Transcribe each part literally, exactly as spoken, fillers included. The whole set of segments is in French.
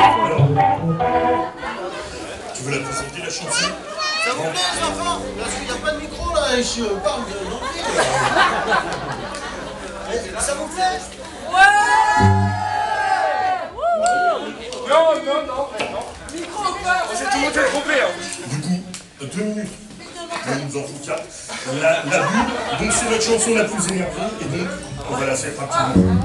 Alors, tu veux la présenter, la chanson? Ça vous plaît, les enfants? Parce qu'il n'y a pas de micro, là, et je parle d'anglais. Ça vous plaît? Ouais! Non, non, non, non. Micro ou pas? C'est tout le monde est trompé. Du coup, deux minutes. On nous en fout quatre. La, la bulle, donc c'est notre chanson la plus énervée, et donc on va la faire rapidement.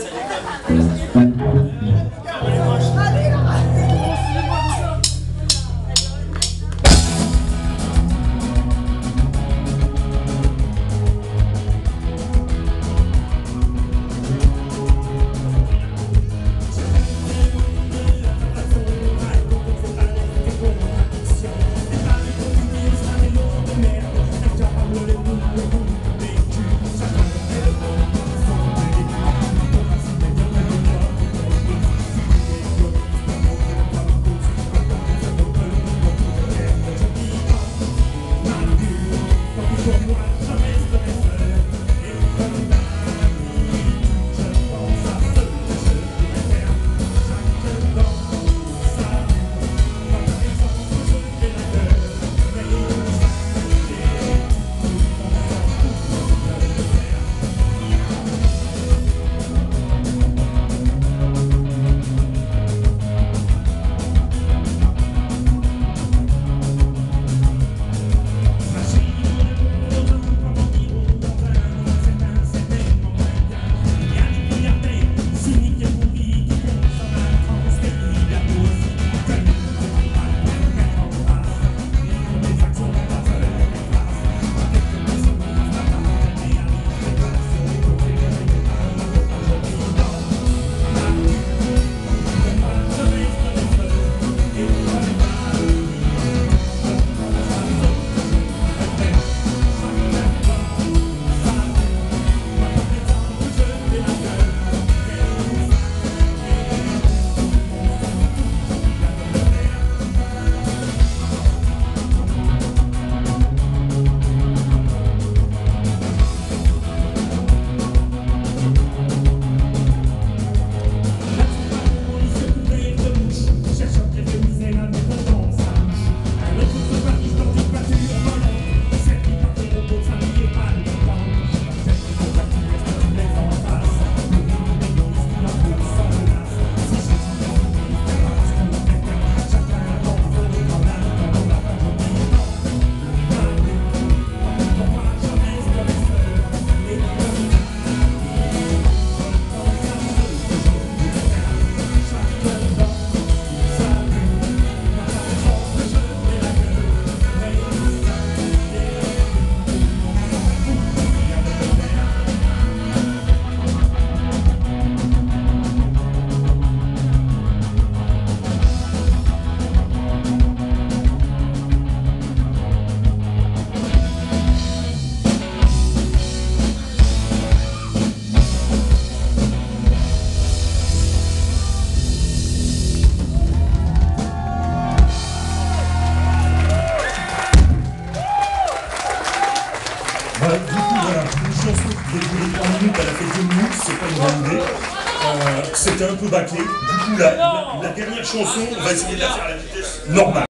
Voilà, du coup, voilà, une chanson qui devait durer trois minutes, elle a fait deux minutes, c'est pas une bonne idée. Euh, C'était un peu bâclé. Du coup, la, la, la dernière chanson, on va essayer de la faire à la vitesse normale.